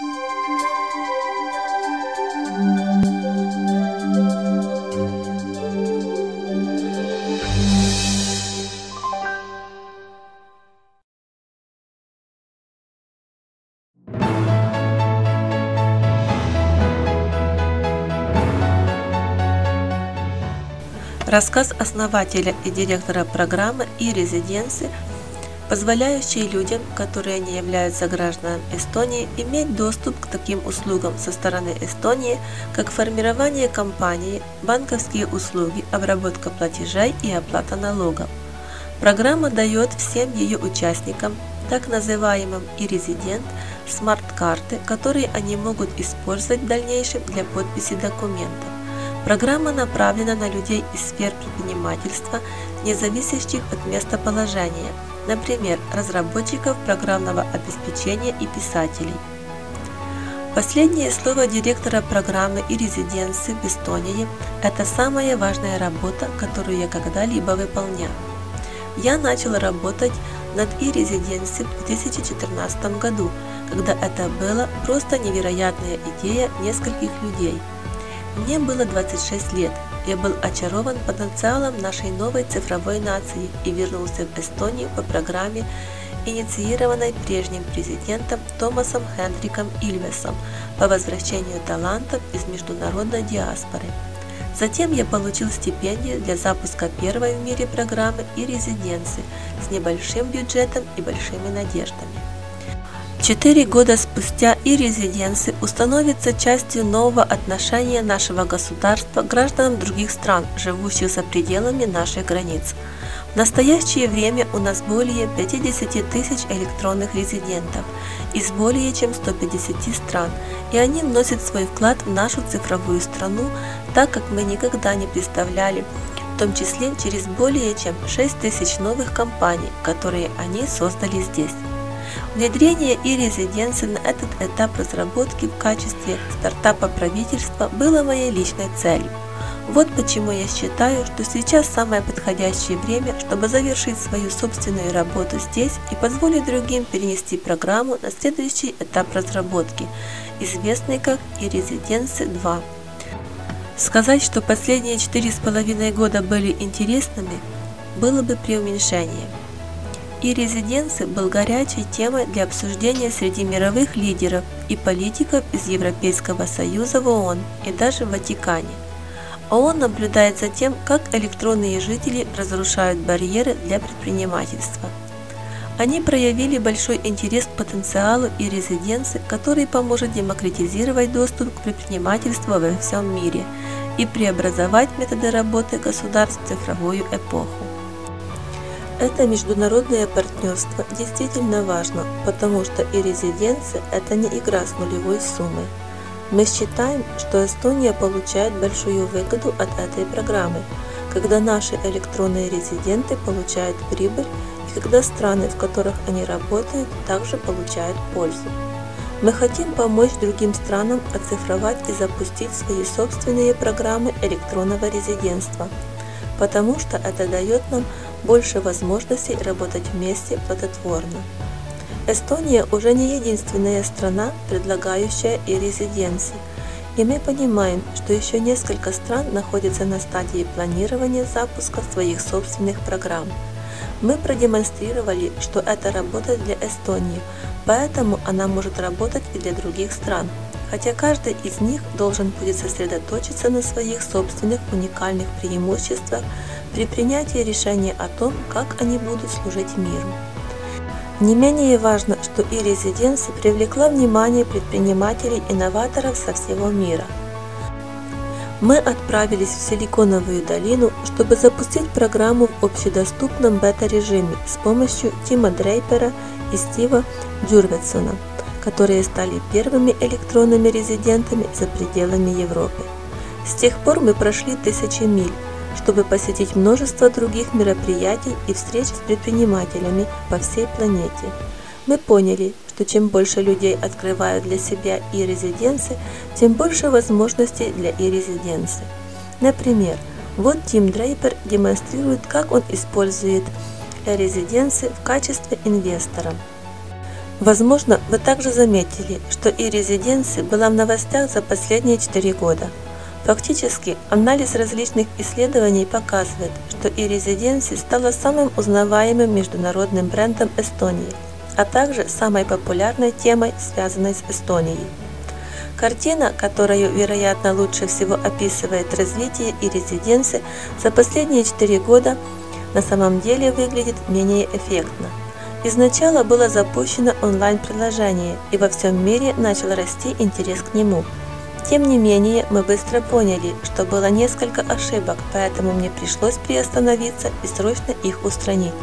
Рассказ основателя и директора программы e-Residency, позволяющий людям, которые не являются гражданами Эстонии, иметь доступ к таким услугам со стороны Эстонии, как формирование компании, банковские услуги, обработка платежей и оплата налогов. Программа дает всем ее участникам, так называемым e-Resident, смарт-карты, которые они могут использовать в дальнейшем для подписи документов. Программа направлена на людей из сфер предпринимательства, не зависящих от местоположения, например, разработчиков программного обеспечения и писателей. Последнее слово директора программы e-Residency в Эстонии – это самая важная работа, которую я когда-либо выполнял. Я начал работать над e-Residency в 2014 году, когда это была просто невероятная идея нескольких людей. Мне было 26 лет, я был очарован потенциалом нашей новой цифровой нации и вернулся в Эстонию по программе, инициированной прежним президентом Томасом Хендриком Ильвесом по возвращению талантов из международной диаспоры. Затем я получил стипендию для запуска первой в мире программы e-Residency с небольшим бюджетом и большими надеждами. 4 года спустя e-Residency установится частью нового отношения нашего государства к гражданам других стран, живущих за пределами наших границ. В настоящее время у нас более 50 тысяч электронных резидентов из более чем 150 стран, и они вносят свой вклад в нашу цифровую страну, так как мы никогда не представляли, в том числе через более чем 6 тысяч новых компаний, которые они создали здесь. Внедрение e-Residency на этот этап разработки в качестве стартапа правительства было моей личной целью. Вот почему я считаю, что сейчас самое подходящее время, чтобы завершить свою собственную работу здесь и позволить другим перенести программу на следующий этап разработки, известный как e-Residency 2. Сказать, что последние 4,5 года были интересными, было бы преуменьшением. e-Residency был горячей темой для обсуждения среди мировых лидеров и политиков из Европейского Союза в ООН и даже в Ватикане. ООН наблюдает за тем, как электронные жители разрушают барьеры для предпринимательства. Они проявили большой интерес к потенциалу e-Residency, который поможет демократизировать доступ к предпринимательству во всем мире и преобразовать методы работы государств в цифровую эпоху. Это международное партнерство действительно важно, потому что e-Residency – это не игра с нулевой суммой. Мы считаем, что Эстония получает большую выгоду от этой программы, когда наши электронные резиденты получают прибыль и когда страны, в которых они работают, также получают пользу. Мы хотим помочь другим странам оцифровать и запустить свои собственные программы электронного резидентства, потому что это дает нам больше возможностей работать вместе плодотворно. Эстония уже не единственная страна, предлагающая e-Residency, и мы понимаем, что еще несколько стран находятся на стадии планирования запуска своих собственных программ. Мы продемонстрировали, что это работает для Эстонии, поэтому она может работать и для других стран, хотя каждый из них должен будет сосредоточиться на своих собственных уникальных преимуществах при принятии решения о том, как они будут служить миру. Не менее важно, что e-Residency привлекла внимание предпринимателей-инноваторов со всего мира. Мы отправились в Силиконовую долину, чтобы запустить программу в общедоступном бета-режиме с помощью Тима Дрейпера и Стива Джурветсона, которые стали первыми электронными резидентами за пределами Европы. С тех пор мы прошли тысячи миль, чтобы посетить множество других мероприятий и встреч с предпринимателями по всей планете. Мы поняли, что чем больше людей открывают для себя e-Residency, тем больше возможностей для e-Residency. Например, вот Тим Дрейпер демонстрирует, как он использует e-Residency в качестве инвестора. Возможно, вы также заметили, что e-резиденция была в новостях за последние 4 года. Фактически, анализ различных исследований показывает, что e-резиденция стала самым узнаваемым международным брендом Эстонии, а также самой популярной темой, связанной с Эстонией. Картина, которую, вероятно, лучше всего описывает развитие e-резиденции за последние 4 года, на самом деле выглядит менее эффектно. Изначально было запущено онлайн-приложение, и во всем мире начал расти интерес к нему. Тем не менее, мы быстро поняли, что было несколько ошибок, поэтому мне пришлось приостановиться и срочно их устранить.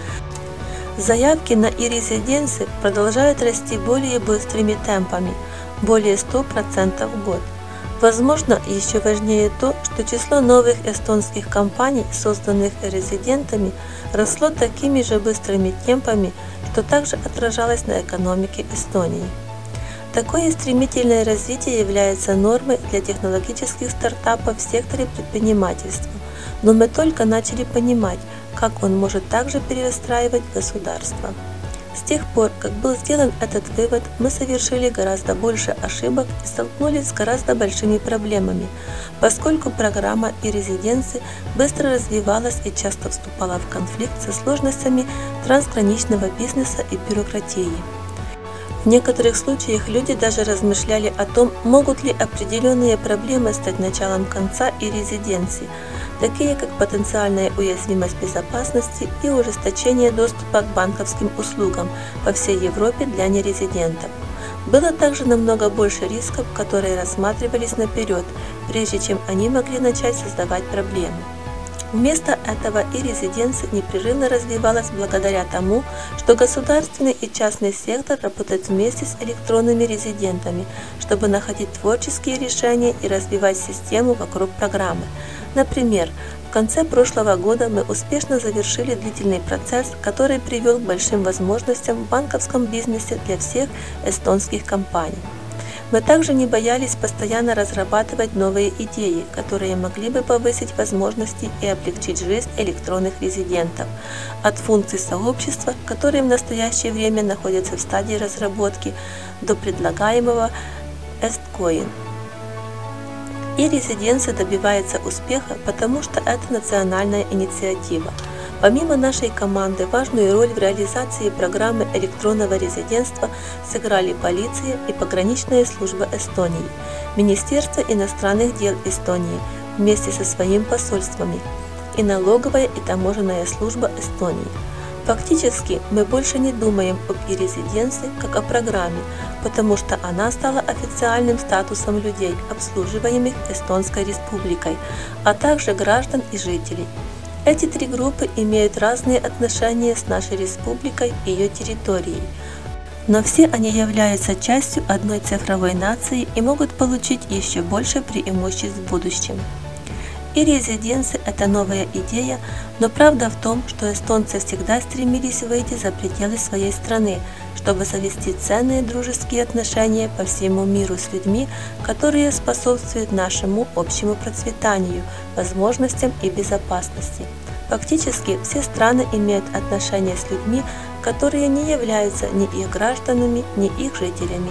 Заявки на e-резиденции продолжают расти более быстрыми темпами, более 100% в год. Возможно, еще важнее то, что число новых эстонских компаний, созданных резидентами, росло такими же быстрыми темпами, что также отражалось на экономике Эстонии. Такое стремительное развитие является нормой для технологических стартапов в секторе предпринимательства, но мы только начали понимать, как он может также перестраивать государство. С тех пор, как был сделан этот вывод, мы совершили гораздо больше ошибок и столкнулись с гораздо большими проблемами, поскольку программа e-резиденции быстро развивалась и часто вступала в конфликт со сложностями трансграничного бизнеса и бюрократии. В некоторых случаях люди даже размышляли о том, могут ли определенные проблемы стать началом конца e-резиденции, такие как потенциальная уязвимость безопасности и ужесточение доступа к банковским услугам по всей Европе для нерезидентов. Было также намного больше рисков, которые рассматривались наперед, прежде чем они могли начать создавать проблемы. Вместо этого e-резиденция непрерывно развивалась благодаря тому, что государственный и частный сектор работают вместе с электронными резидентами, чтобы находить творческие решения и развивать систему вокруг программы. Например, в конце прошлого года мы успешно завершили длительный процесс, который привел к большим возможностям в банковском бизнесе для всех эстонских компаний. Мы также не боялись постоянно разрабатывать новые идеи, которые могли бы повысить возможности и облегчить жизнь электронных резидентов, от функций сообщества, которые в настоящее время находятся в стадии разработки, до предлагаемого EstCoin. E-резиденция добивается успеха, потому что это национальная инициатива. Помимо нашей команды, важную роль в реализации программы электронного резидентства сыграли полиция и пограничная служба Эстонии, Министерство иностранных дел Эстонии вместе со своими посольствами и налоговая и таможенная служба Эстонии. Фактически, мы больше не думаем об e-резиденции как о программе, потому что она стала официальным статусом людей, обслуживаемых Эстонской республикой, а также граждан и жителей. Эти три группы имеют разные отношения с нашей республикой и ее территорией, но все они являются частью одной цифровой нации и могут получить еще больше преимуществ в будущем. E-резиденция – это новая идея, но правда в том, что эстонцы всегда стремились выйти за пределы своей страны, чтобы завести ценные дружеские отношения по всему миру с людьми, которые способствуют нашему общему процветанию, возможностям и безопасности. Фактически все страны имеют отношения с людьми, которые не являются ни их гражданами, ни их жителями.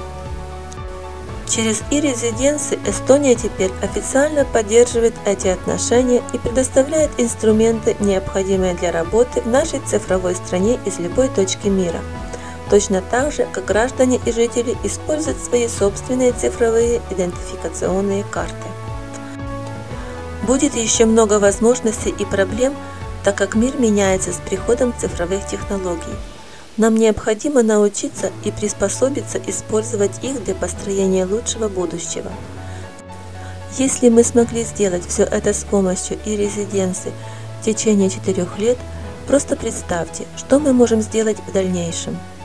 Через e-резиденции Эстония теперь официально поддерживает эти отношения и предоставляет инструменты, необходимые для работы в нашей цифровой стране из любой точки мира. Точно так же, как граждане и жители используют свои собственные цифровые идентификационные карты. Будет еще много возможностей и проблем, так как мир меняется с приходом цифровых технологий. Нам необходимо научиться и приспособиться использовать их для построения лучшего будущего. Если мы смогли сделать все это с помощью e-резиденции в течение 4 лет, просто представьте, что мы можем сделать в дальнейшем.